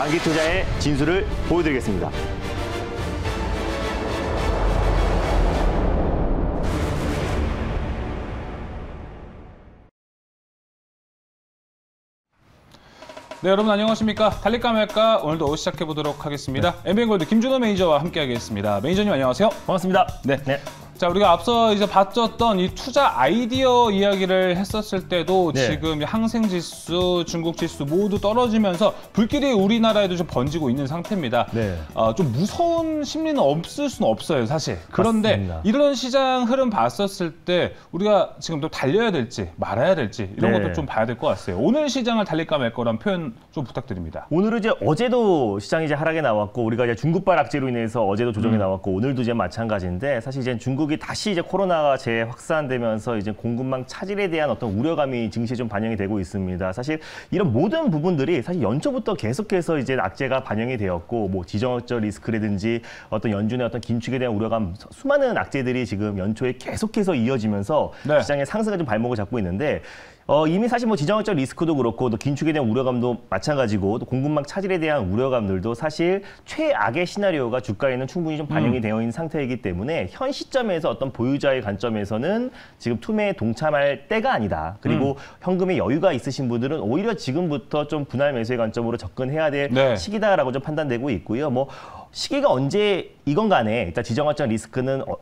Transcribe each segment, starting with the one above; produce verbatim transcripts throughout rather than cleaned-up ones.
단기 투자의 진수를 보여드리겠습니다. 네, 여러분 안녕하십니까? 달릴까 말까 오늘도 시작해보도록 하겠습니다. 네. 엠비엔골드 김준호 매니저와 함께하겠습니다. 매니저님 안녕하세요. 반갑습니다. 네. 네. 자, 우리가 앞서 이제 봤었던 이 투자 아이디어 이야기를 했었을 때도 네. 지금 항생지수, 중국지수 모두 떨어지면서 불길이 우리나라에도 좀 번지고 있는 상태입니다. 네. 어, 좀 무서운 심리는 없을 수는 없어요, 사실. 그런데 맞습니다. 이런 시장 흐름 봤었을 때 우리가 지금 또 달려야 될지 말아야 될지 이런 네. 것도 좀 봐야 될 것 같아요. 오늘 시장을 달릴까 말 거란 표현 좀 부탁드립니다. 오늘은 이제 어제도 시장이 이제 하락에 나왔고 우리가 이제 중국발 악재로 인해서 어제도 조정이 음. 나왔고 오늘도 이제 마찬가지인데 사실 이제 중국 중국이 다시 이제 코로나가 재확산되면서 이제 공급망 차질에 대한 어떤 우려감이 증시에 좀 반영이 되고 있습니다. 사실 이런 모든 부분들이 사실 연초부터 계속해서 이제 악재가 반영이 되었고, 뭐 지정학적 리스크라든지 어떤 연준의 어떤 긴축에 대한 우려감, 수많은 악재들이 지금 연초에 계속해서 이어지면서 네. 시장의 상승에 좀 발목을 잡고 있는데. 어, 이미 사실 뭐 지정학적 리스크도 그렇고 또 긴축에 대한 우려감도 마찬가지고 또 공급망 차질에 대한 우려감들도 사실 최악의 시나리오가 주가에는 충분히 좀 반영이 음. 되어 있는 상태이기 때문에 현 시점에서 어떤 보유자의 관점에서는 지금 투매에 동참할 때가 아니다. 그리고 음. 현금에 여유가 있으신 분들은 오히려 지금부터 좀 분할 매수의 관점으로 접근해야 될 네. 시기다라고 좀 판단되고 있고요. 뭐 시기가 언제 이건 간에 일단 지정학적 리스크는 어,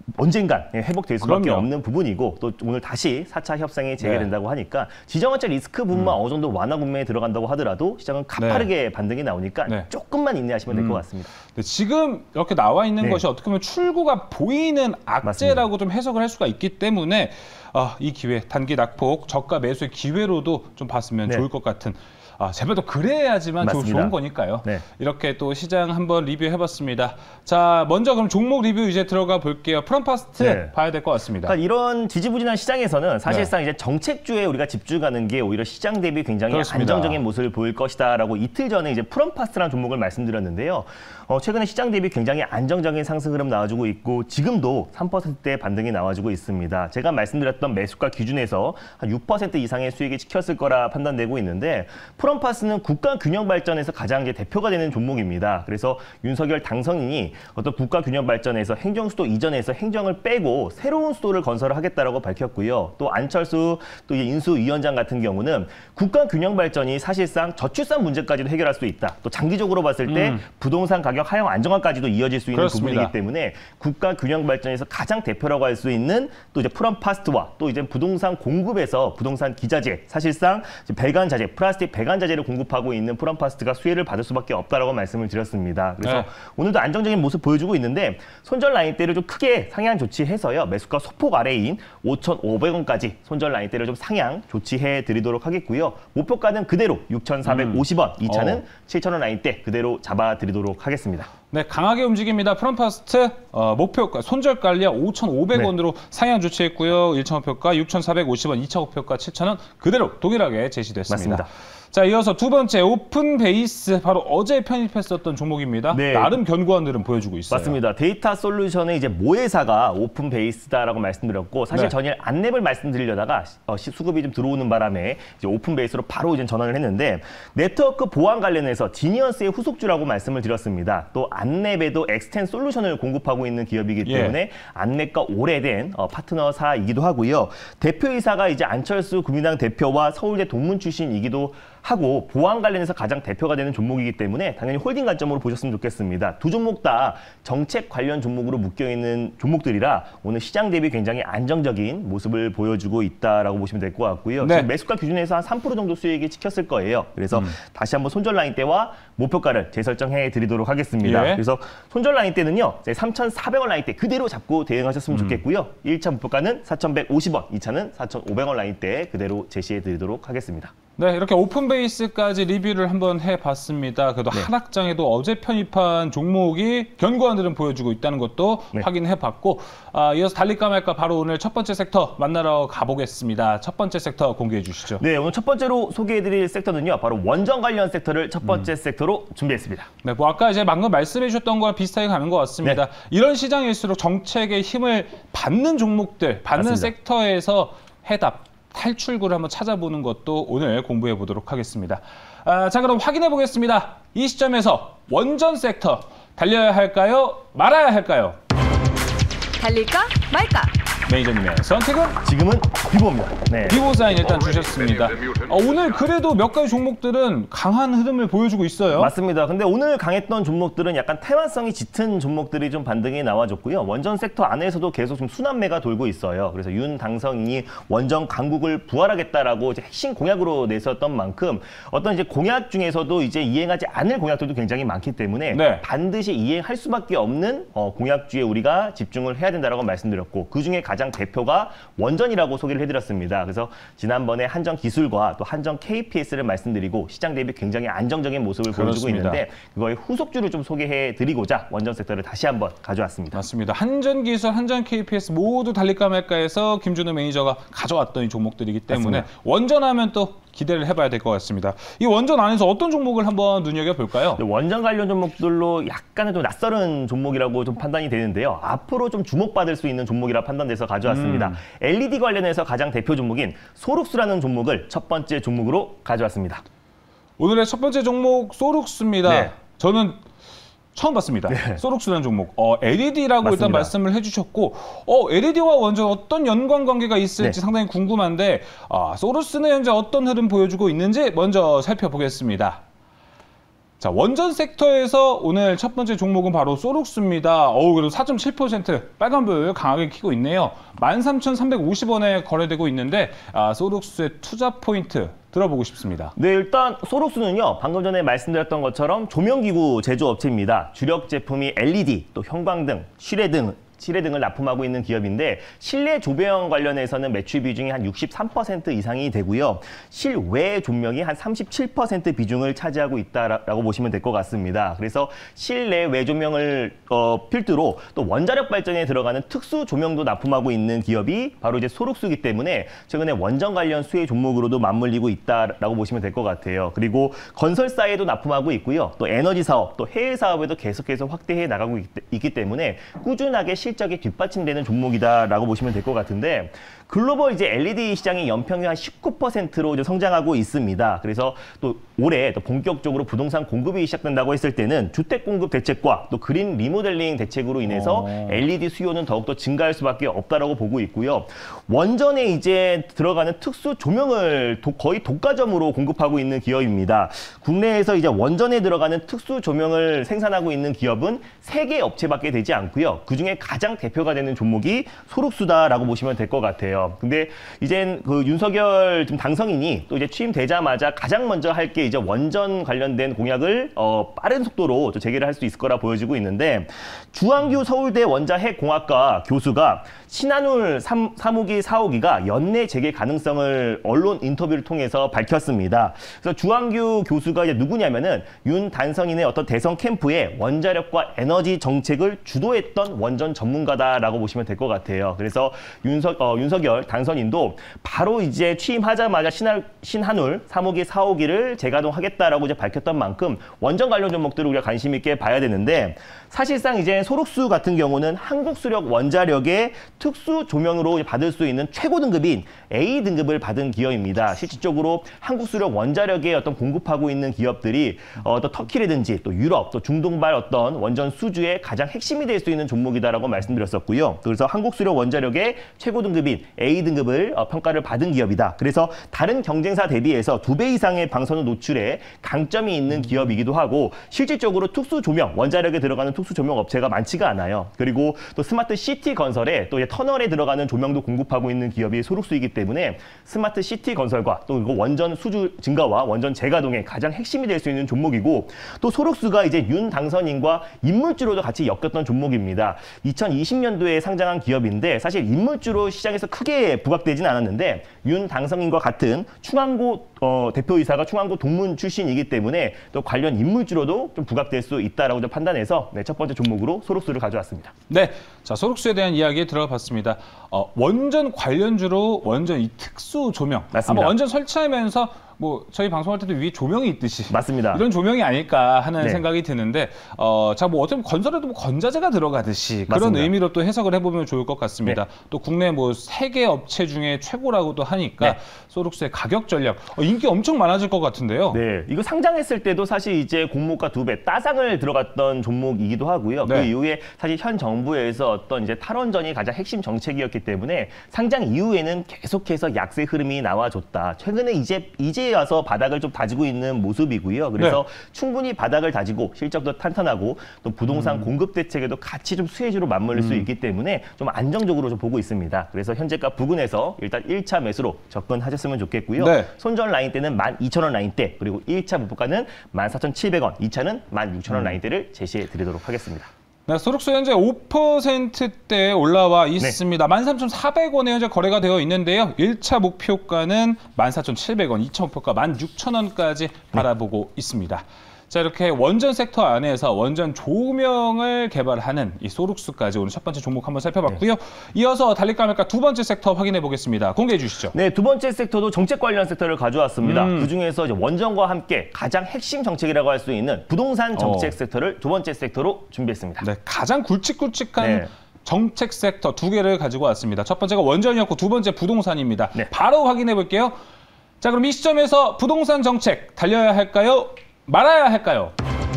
언젠간 회복될 수밖에 그럼요. 없는 부분이고 또 오늘 다시 사 차 협상이 재개된다고 네. 하니까 지정학적 리스크 부분만 음. 어느 정도 완화 국면에 들어간다고 하더라도 시장은 가파르게 네. 반등이 나오니까 네. 조금만 인내하시면 될 것 음. 같습니다. 네, 지금 이렇게 나와 있는 네. 것이 어떻게 보면 출구가 보이는 악재라고 맞습니다. 좀 해석을 할 수가 있기 때문에 아, 이 기회, 단기 낙폭, 저가 매수의 기회로도 좀 봤으면 네. 좋을 것 같은 아, 제발 또 그래야지만 맞습니다. 좋은 거니까요. 네. 이렇게 또 시장 한번 리뷰해봤습니다. 자, 먼저 그럼 종목 리뷰 이제 들어가 볼게요. 프롬파스트 네. 봐야 될 것 같습니다. 그러니까 이런 지지부진한 시장에서는 사실상 네. 이제 정책주에 우리가 집중하는 게 오히려 시장 대비 굉장히 그렇습니다. 안정적인 모습을 보일 것이다라고 이틀 전에 이제 프롬파스트라는 종목을 말씀드렸는데요. 어, 최근에 시장 대비 굉장히 안정적인 상승 흐름 나와주고 있고 지금도 삼 퍼센트대 반등이 나와주고 있습니다. 제가 말씀드렸던 매수가 기준에서 한 육 퍼센트 이상의 수익이 찍혔을 거라 판단되고 있는데 프롬파스는 국가 균형 발전에서 가장 이제 대표가 되는 종목입니다. 그래서 윤석열 당선인이 어떤 국가 균형 발전에서 행정 수도 이전에서 행정을 빼고 새로운 수도를 건설을 하겠다라고 밝혔고요. 또 안철수 또 인수위원장 같은 경우는 국가 균형 발전이 사실상 저출산 문제까지도 해결할 수 있다. 또 장기적으로 봤을 때 음. 부동산 가격 하향 안정화까지도 이어질 수 있는 그렇습니다. 부분이기 때문에 국가 균형 발전에서 가장 대표라고 할 수 있는 또 이제 프롬파스트와 또 이제 부동산 공급에서 부동산 기자재 사실상 배관 자재 플라스틱 배관 자재를 공급하고 있는 프롬파스트가 수혜를 받을 수밖에 없다라고 말씀을 드렸습니다. 그래서 네. 오늘도 안정적인 모습 보여주고 있는데 손절 라인대를 좀 크게 상향 조치해서요. 매수가 소폭 아래인 오천오백 원까지 손절 라인대를 좀 상향 조치해 드리도록 하겠고요. 목표가는 그대로 육천사백오십 원, 음. 이 차는 어. 칠천 원 라인대 그대로 잡아 드리도록 하겠습니다. 네, 강하게 움직입니다. 프롬파스트 어, 목표가 손절가를 오천오백 원으로 네. 상향 조치했고요. 일 차 목표가 육천사백오십 원, 이 차 목표가 칠천 원 그대로 동일하게 제시됐습니다. 맞습니다. 자, 이어서 두 번째 오픈 베이스 바로 어제 편입했었던 종목입니다. 네. 나름 견고한 흐름 보여주고 있어요. 맞습니다. 데이터 솔루션의 이제 모회사가 오픈 베이스다라고 말씀드렸고 사실 네. 전일 안랩을 말씀드리려다가 어, 수급이 좀 들어오는 바람에 이제 오픈 베이스로 바로 이제 전환을 했는데 네트워크 보안 관련해서 지니언스의 후속주라고 말씀을 드렸습니다. 또 안랩에도 엑스텐 솔루션을 공급하고 있는 기업이기 때문에 예. 안랩과 오래된 어, 파트너사이기도 하고요. 대표이사가 이제 안철수 국민당 대표와 서울대 동문 출신이기도 하고 보안 관련해서 가장 대표가 되는 종목이기 때문에 당연히 홀딩 관점으로 보셨으면 좋겠습니다. 두 종목 다 정책 관련 종목으로 묶여있는 종목들이라 오늘 시장 대비 굉장히 안정적인 모습을 보여주고 있다라고 보시면 될 것 같고요. 네. 지금 매수가 기준에서 한 삼 퍼센트 정도 수익이 찍혔을 거예요. 그래서 음. 다시 한번 손절 라인대와 목표가를 재설정해 드리도록 하겠습니다. 예. 그래서 손절 라인대는요. 삼천사백 원 라인대 그대로 잡고 대응하셨으면 음. 좋겠고요. 일 차 목표가는 사천백오십 원, 이 차는 사천오백 원 라인대 그대로 제시해 드리도록 하겠습니다. 네, 이렇게 오픈 베이스까지 리뷰를 한번 해봤습니다. 그래도 네. 하락장에도 어제 편입한 종목이 견고한 흐름 보여주고 있다는 것도 네. 확인해봤고 아, 이어서 달릴까 말까 바로 오늘 첫 번째 섹터 만나러 가보겠습니다. 첫 번째 섹터 공개해 주시죠. 네, 오늘 첫 번째로 소개해드릴 섹터는요. 바로 원전 관련 섹터를 첫 번째 음. 섹터로 준비했습니다. 네, 뭐 아까 이제 방금 말씀해 주셨던 거랑 비슷하게 가는 것 같습니다. 네. 이런 시장일수록 정책의 힘을 받는 종목들, 받는 맞습니다. 섹터에서 해답. 탈출구를 한번 찾아보는 것도 오늘 공부해 보도록 하겠습니다. 아, 자, 그럼 확인해 보겠습니다. 이 시점에서 원전 섹터 달려야 할까요? 말아야 할까요? 달릴까 말까? 매니저님의 선택은? 지금은 비보입니다. 네. 비보 사인 일단 주셨습니다. 어, 오늘 그래도 몇 가지 종목들은 강한 흐름을 보여주고 있어요. 맞습니다. 근데 오늘 강했던 종목들은 약간 테마성이 짙은 종목들이 좀 반등이 나와줬고요. 원전 섹터 안에서도 계속 좀 순환매가 돌고 있어요. 그래서 윤 당선인이 원전 강국을 부활하겠다라고 이제 핵심 공약으로 내세웠던 만큼 어떤 이제 공약 중에서도 이제 이행하지 않을 공약들도 굉장히 많기 때문에 네. 반드시 이행할 수밖에 없는 어, 공약주에 우리가 집중을 해야 된다라고 말씀드렸고 그중에 가장 대표가 원전이라고 소개를 해드렸습니다. 그래서 지난번에 한전 기술과 또 한전 케이피에스를 말씀드리고 시장 대비 굉장히 안정적인 모습을 보여주고 그렇습니다. 있는데 그거의 후속주를 좀 소개해드리고자 원전 섹터를 다시 한번 가져왔습니다. 맞습니다. 한전 기술, 한전 케이피에스 모두 달릴까 말까해서 김준호 매니저가 가져왔던 이 종목들이기 때문에 맞습니다. 원전하면 또 기대를 해봐야 될 것 같습니다. 이 원전 안에서 어떤 종목을 한번 눈여겨볼까요? 원전 관련 종목들로 약간은 좀 낯설은 종목이라고 좀 판단이 되는데요. 앞으로 좀 주목받을 수 있는 종목이라 판단돼서 가져왔습니다. 음. 엘이디 관련해서 가장 대표 종목인 소룩스라는 종목을 첫 번째 종목으로 가져왔습니다. 오늘의 첫 번째 종목 소룩스입니다. 네. 저는 처음 봤습니다. 네. 소룩스라는 종목. 어, 엘이디라고 맞습니다. 일단 말씀을 해주셨고, 어, 엘이디와 원전 어떤 연관 관계가 있을지 네. 상당히 궁금한데, 아, 소룩스는 현재 어떤 흐름 보여주고 있는지 먼저 살펴보겠습니다. 자, 원전 섹터에서 오늘 첫 번째 종목은 바로 소룩스입니다. 어우, 그래도 사 점 칠 퍼센트 빨간불 강하게 켜고 있네요. 만 삼천 삼백오십 원에 거래되고 있는데, 아, 소룩스의 투자 포인트 들어보고 싶습니다. 네, 일단 소룩스는요. 방금 전에 말씀드렸던 것처럼 조명기구 제조업체입니다. 주력 제품이 엘이디, 또 형광등, 실외등, 실외등을 납품하고 있는 기업인데 실내 조명 관련해서는 매출 비중이 한 육십삼 퍼센트 이상이 되고요. 실외 조명이 한 삼십칠 퍼센트 비중을 차지하고 있다라고 보시면 될 것 같습니다. 그래서 실내 외 조명을 어, 필두로 또 원자력 발전에 들어가는 특수 조명도 납품하고 있는 기업이 바로 이제 소룩스이기 때문에 최근에 원전 관련 수혜 종목으로도 맞물리고 있다라고 보시면 될 것 같아요. 그리고 건설사에도 납품하고 있고요. 또 에너지 사업, 또 해외 사업에도 계속해서 확대해 나가고 있, 있기 때문에 꾸준하게 실 실적이 뒷받침되는 종목이다라고 보시면 될 것 같은데 글로벌 이제 엘이디 시장이 연평균 한 십구 퍼센트로 이제 성장하고 있습니다. 그래서 또 올해 또 본격적으로 부동산 공급이 시작된다고 했을 때는 주택 공급 대책과 또 그린 리모델링 대책으로 인해서 오. 엘이디 수요는 더욱더 증가할 수밖에 없다라고 보고 있고요. 원전에 이제 들어가는 특수 조명을 도, 거의 독과점으로 공급하고 있는 기업입니다. 국내에서 이제 원전에 들어가는 특수 조명을 생산하고 있는 기업은 세 개 업체밖에 되지 않고요. 그중에 가장 대표가 되는 종목이 소룩스다라고 보시면 될 것 같아요. 근데 이젠 그 윤석열 지금 당선인이 또 이제 취임되자마자 가장 먼저 할 게 이제 원전 관련된 공약을 어, 빠른 속도로 또 재개를 할 수 있을 거라 보여지고 있는데 주한규 서울대 원자핵공학과 교수가 신한울 삼 호기, 사 호기가 연내 재개 가능성을 언론 인터뷰를 통해서 밝혔습니다. 그래서 주한규 교수가 이제 누구냐면은 윤 당선인의 어떤 대선 캠프에 원자력과 에너지 정책을 주도했던 원전 전문가다라고 보시면 될 것 같아요. 그래서 윤석, 어, 윤석열 당선인도 바로 이제 취임하자마자 신한, 신한울 삼 호기, 사 호기를 재가동하겠다라고 이제 밝혔던 만큼 원전 관련 종목들을 우리가 관심 있게 봐야 되는데 사실상 이제 소룩스 같은 경우는 한국수력 원자력의 특수 조명으로 받을 수 있는 최고 등급인 에이 등급을 받은 기업입니다. 실질적으로 한국수력 원자력에 어떤 공급하고 있는 기업들이 어, 또 터키라든지 또 유럽, 또 중동발 어떤 원전 수주의 가장 핵심이 될 수 있는 종목이다라고 말씀드렸었고요. 그래서 한국수력 원자력의 최고 등급인 에이 등급을 어, 평가를 받은 기업이다. 그래서 다른 경쟁사 대비해서 두 배 이상의 방사능 노출에 강점이 있는 기업이기도 하고 실질적으로 특수 조명, 원자력에 들어가는 특수 조명 업체가 많지가 않아요. 그리고 또 스마트 시티 건설에 또 터널에 들어가는 조명도 공급하고 있는 기업이 소룩스이기 때문에 스마트 시티 건설과 또 원전 수주 증가와 원전 재가동의 가장 핵심이 될 수 있는 종목이고 또 소룩스가 이제 윤 당선인과 인물주로도 같이 엮였던 종목입니다. 이천이십 년도에 상장한 기업인데 사실 인물주로 시장에서 크게 부각되진 않았는데 윤 당선인과 같은 충안고 어, 대표이사가 충안고 동문 출신이기 때문에 또 관련 인물주로도 좀 부각될 수 있다라고 좀 판단해서 네, 첫 번째 종목으로 소룩스를 가져왔습니다. 네, 자 소룩스에 대한 이야기 들어봤습니다. 어, 원전 관련주로 원전 이 특수 조명, 맞습니다. 한번 원전 설치하면서 뭐 저희 방송할 때도 위에 조명이 있듯이 맞습니다. 이런 조명이 아닐까 하는 네. 생각이 드는데 어, 자, 뭐 어떻게 보면 건설에도 뭐 건자재가 들어가듯이 그런 맞습니다. 의미로 또 해석을 해보면 좋을 것 같습니다. 네. 또 국내 뭐 세계 업체 중에 최고라고도 하니까 네. 소룩스의 가격 전략 어, 인기 엄청 많아질 것 같은데요. 네, 이거 상장했을 때도 사실 이제 공모가 두 배 따상을 들어갔던 종목이기도 하고요. 네. 그 이후에 사실 현 정부에서 어떤 이제 탈원전이 가장 핵심 정책이었기 때문에 상장 이후에는 계속해서 약세 흐름이 나와줬다. 최근에 이제 이제 와서 바닥을 좀 다지고 있는 모습이고요. 그래서 네. 충분히 바닥을 다지고 실적도 탄탄하고 또 부동산 음. 공급 대책에도 같이 좀 수혜주로 맞물릴 음. 수 있기 때문에 좀 안정적으로 좀 보고 있습니다. 그래서 현재가 부근에서 일단 일 차 매수로 접근하셨으면 좋겠고요. 네. 손절 라인 대는 만 이천 원 라인대, 그리고 일 차 목표가는 만 사천칠백 원, 이 차는 만 육천 원 음. 라인대를 제시해 드리도록 하겠습니다. 네, 소룩스 현재 오 퍼센트대에 올라와 있습니다. 네. 만 삼천사백 원에 현재 거래가 되어 있는데요. 일 차 목표가는 만 사천칠백 원, 이 차 목표가 만 육천 원까지 네. 바라보고 있습니다. 자, 이렇게 원전 섹터 안에서 원전 조명을 개발하는 이 소룩스까지 오늘 첫 번째 종목 한번 살펴봤고요. 네. 이어서 달릴까 말까 두 번째 섹터 확인해 보겠습니다. 공개해 주시죠. 네, 두 번째 섹터도 정책 관련 섹터를 가져왔습니다. 음. 그중에서 이제 원전과 함께 가장 핵심 정책이라고 할 수 있는 부동산 정책 어. 섹터를 두 번째 섹터로 준비했습니다. 네, 가장 굵직굵직한 네. 정책 섹터 두 개를 가지고 왔습니다. 첫 번째가 원전이었고 두 번째 부동산입니다. 네. 바로 확인해 볼게요. 자, 그럼 이 시점에서 부동산 정책 달려야 할까요? 말아야 할까요?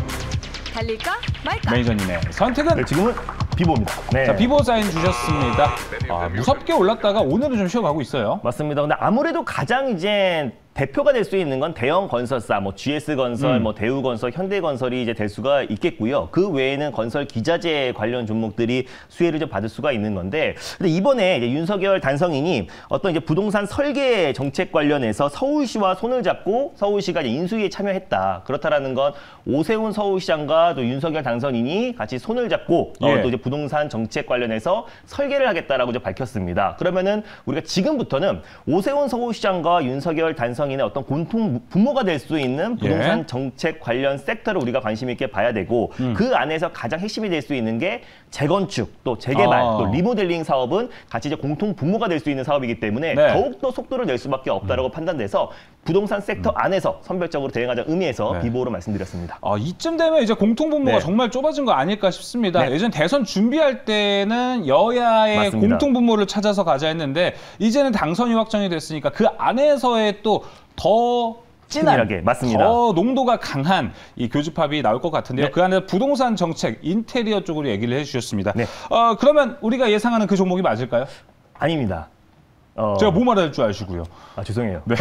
달릴까 말까? 매니저님의 선택은? 네, 지금은 비보입니다. 네. 자, 비보 사인 주셨습니다. 아, 무섭게 올랐다가 오늘은 좀 쉬어가고 있어요. 맞습니다. 근데 아무래도 가장 이제 대표가 될 수 있는 건 대형 건설사, 뭐 지에스건설, 음. 뭐 대우건설, 현대건설이 이제 될 수가 있겠고요. 그 외에는 건설 기자재 관련 종목들이 수혜를 좀 받을 수가 있는 건데, 근데 이번에 이제 윤석열 단성인이 어떤 이제 부동산 설계 정책 관련해서 서울시와 손을 잡고 서울시가 이제 인수위에 참여했다. 그렇다라는 건 오세훈 서울시장과 또 윤석열 당선인이 같이 손을 잡고 예. 어, 또 이제 부동산 정책 관련해서 설계를 하겠다라고 이제 밝혔습니다. 그러면은 우리가 지금부터는 오세훈 서울시장과 윤석열 단성 인의 어떤 공통 분모가 될 수 있는 부동산 예. 정책 관련 섹터를 우리가 관심 있게 봐야 되고 음. 그 안에서 가장 핵심이 될 수 있는 게 재건축, 또 재개발, 아. 또 리모델링 사업은 같이 이제 공통 분모가 될 수 있는 사업이기 때문에 네. 더욱더 속도를 낼 수밖에 없다라고 음. 판단돼서 부동산 섹터 음. 안에서 선별적으로 대응하자는 의미에서 네. 비보로 말씀드렸습니다. 아, 이쯤 되면 이제 공통 분모가 네. 정말 좁아진 거 아닐까 싶습니다. 네. 예전 대선 준비할 때는 여야의 맞습니다. 공통 분모를 찾아서 가자 했는데 이제는 당선이 확정이 됐으니까 그 안에서의 또 더 진한, 맞습니다. 더 농도가 강한 이 교집합이 나올 것 같은데요. 네. 그 안에 부동산 정책, 인테리어 쪽으로 얘기를 해주셨습니다. 네. 어, 그러면 우리가 예상하는 그 종목이 맞을까요? 아닙니다. 어... 제가 뭐 말할 줄 아시고요. 아, 죄송해요. 네.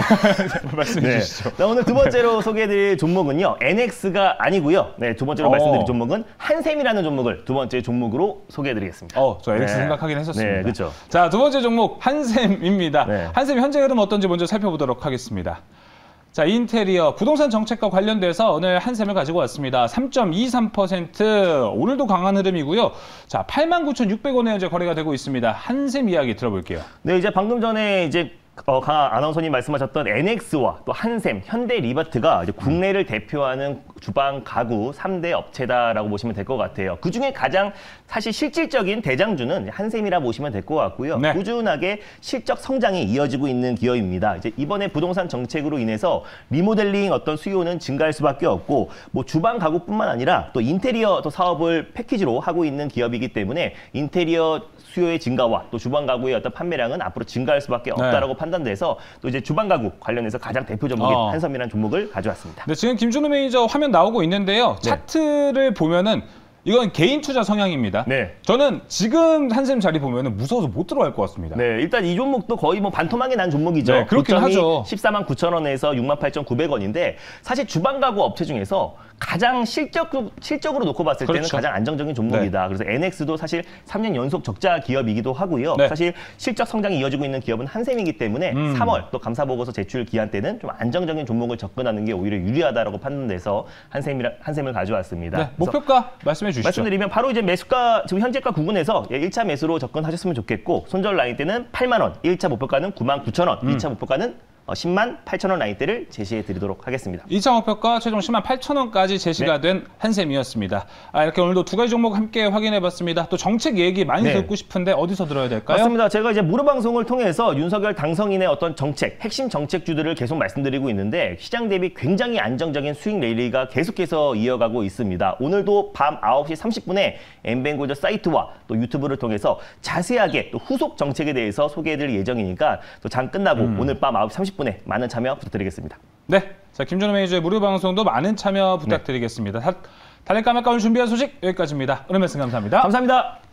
말씀해 네. 주시죠. 자, 오늘 두 번째로 소개해드릴 종목은요. 엔엑스가 아니고요. 네, 두 번째로 어... 말씀드릴 종목은 한샘이라는 종목을 두 번째 종목으로 소개해드리겠습니다. 어, 저 엔엑스 네. 생각하긴 했었습니다. 네, 그렇죠. 자, 두 번째 종목 한샘입니다. 네. 한샘 현재 흐름 어떤지 먼저 살펴보도록 하겠습니다. 자, 인테리어, 부동산 정책과 관련돼서 오늘 한샘을 가지고 왔습니다. 삼 점 이삼 퍼센트, 오늘도 강한 흐름이고요. 자, 팔만 구천육백 원에 현재 거래가 되고 있습니다. 한샘 이야기 들어볼게요. 네, 이제 방금 전에 이제 어, 강 아나운서님 말씀하셨던 엔엑스와 또 한샘, 현대리바트가 이제 국내를 음. 대표하는 주방 가구 삼 대 업체다라고 보시면 될 것 같아요. 그중에 가장 사실 실질적인 대장주는 한샘이라 보시면 될 것 같고요. 네. 꾸준하게 실적 성장이 이어지고 있는 기업입니다. 이제 이번에 부동산 정책으로 인해서 리모델링 어떤 수요는 증가할 수밖에 없고, 뭐 주방 가구뿐만 아니라 또 인테리어 또 사업을 패키지로 하고 있는 기업이기 때문에 인테리어 수요의 증가와 또 주방 가구의 어떤 판매량은 앞으로 증가할 수밖에 없다라고 네. 판단돼서 또 이제 주방 가구 관련해서 가장 대표 종목인 어. 한섬이라는 종목을 가져왔습니다. 네, 지금 김준우 매니저 화면 나오고 있는데요. 네. 차트를 보면은 이건 개인 투자 성향입니다. 네. 저는 지금 한샘 자리 보면은 무서워서 못 들어갈 것 같습니다. 네, 일단 이 종목도 거의 뭐 반토막이 난 종목이죠. 네, 그렇긴 하죠. 십사만 구천 원에서 육만 팔천구백 원인데 사실 주방 가구 업체 중에서 가장 실적, 실적으로 놓고 봤을 그렇죠. 때는 가장 안정적인 종목이다. 네. 그래서 엔엑스도 사실 삼 년 연속 적자 기업이기도 하고요. 네. 사실 실적 성장이 이어지고 있는 기업은 한샘이기 때문에 음. 삼월 또 감사보고서 제출 기한 때는 좀 안정적인 종목을 접근하는 게 오히려 유리하다라고 판단돼서 한샘이라, 한샘을 가져왔습니다. 네. 목표가 말씀해 주시죠. 말씀드리면 바로 이제 매수가 지금 현재가 구근에서 일 차 매수로 접근하셨으면 좋겠고, 손절 라인 때는 팔만 원, 일 차 목표가는 구만 구천 원, 음. 이 차 목표가는 십만 팔천 원 라인대를 제시해 드리도록 하겠습니다. 이 차 목표가 최종 십만 팔천 원까지 제시가 네. 된 한샘이었습니다. 아, 이렇게 오늘도 두 가지 종목 함께 확인해봤습니다. 또 정책 얘기 많이 네. 듣고 싶은데 어디서 들어야 될까요? 맞습니다. 제가 이제 무료 방송을 통해서 윤석열 당선인의 어떤 정책, 핵심 정책주들을 계속 말씀드리고 있는데 시장 대비 굉장히 안정적인 수익 랠리가 계속해서 이어가고 있습니다. 오늘도 밤 아홉 시 삼십 분에 엠뱅골드 사이트와 또 유튜브를 통해서 자세하게 또 후속 정책에 대해서 소개해드릴 예정이니까 또 장 끝나고 음. 오늘 밤 아홉 시 삼십 분에 많은 참여 부탁드리겠습니다. 네, 자 김준호 매니저의 무료 방송도 많은 참여 부탁드리겠습니다. 네. 달릴까 말까 오늘 준비한 소식 여기까지입니다. 오늘 말씀 감사합니다. 감사합니다.